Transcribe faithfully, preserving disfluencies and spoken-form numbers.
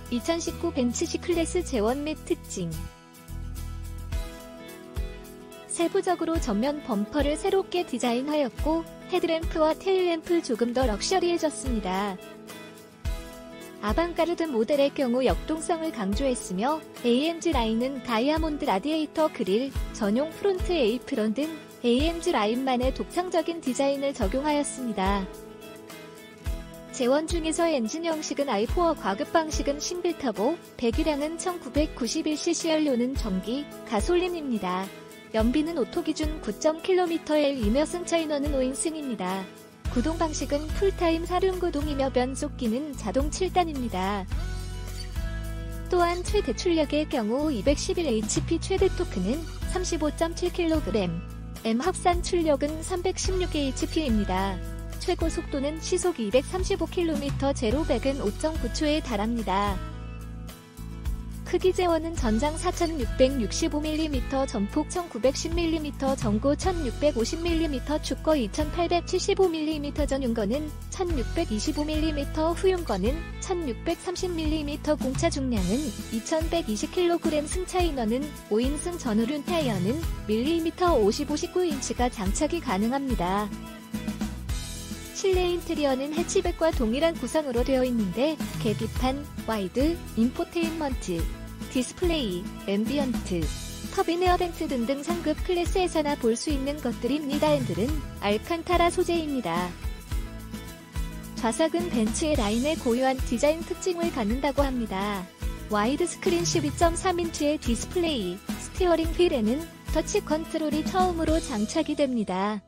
이천십구 벤츠 C클래스 제원 및 특징. 세부적으로 전면 범퍼를 새롭게 디자인하였고 헤드램프와 테일램프 조금 더 럭셔리해졌습니다. 아방가르드 모델의 경우 역동성을 강조했으며 에이엠지 라인은 다이아몬드 라디에이터 그릴, 전용 프론트 에이프런 등 에이엠지 라인만의 독창적인 디자인을 적용하였습니다. 제원 중에서 엔진 형식은 아이 포 과급 방식은 싱글 터보, 배기량은 천구백구십일 씨씨 연료는 전기, 가솔린입니다. 연비는 오토 기준 구 점 킬로미터이며 승차 인원은 오 인승입니다. 구동 방식은 풀타임 사륜구동이며 변속기는 자동 칠 단입니다. 또한 최대 출력의 경우 이백십일 에이치피, 최대 토크는 삼십오 점 칠 킬로그램, M 합산 출력은 삼백십육 에이치피입니다. 최고 속도는 시속 이백삼십오 킬로미터, 제로 백은 오 점 구 초에 달합니다. 크기 제원은 전장 사천육백육십오 밀리미터, 전폭 천구백십 밀리미터, 전고 천육백오십 밀리미터, 축거 이천팔백칠십오 밀리미터, 전용거는 천육백이십오 밀리미터, 후용거는 천육백삼십 밀리미터, 공차 중량은 이천백이십 킬로그램, 승차 인원은 오 인승, 전후륜 타이어는 밀리미터 오십오, 십구 인치가 장착이 가능합니다. 실내 인테리어는 해치백과 동일한 구성으로 되어 있는데 계기판, 와이드, 인포테인먼트, 디스플레이, 앰비언트, 터빈 에어벤트 등등 상급 클래스에서나 볼 수 있는 것들입니다. 핸들은 알칸타라 소재입니다. 좌석은 벤츠의 라인의 고유한 디자인 특징을 갖는다고 합니다. 와이드 스크린 십이 점 삼 인치의 디스플레이, 스티어링 휠에는 터치 컨트롤이 처음으로 장착이 됩니다.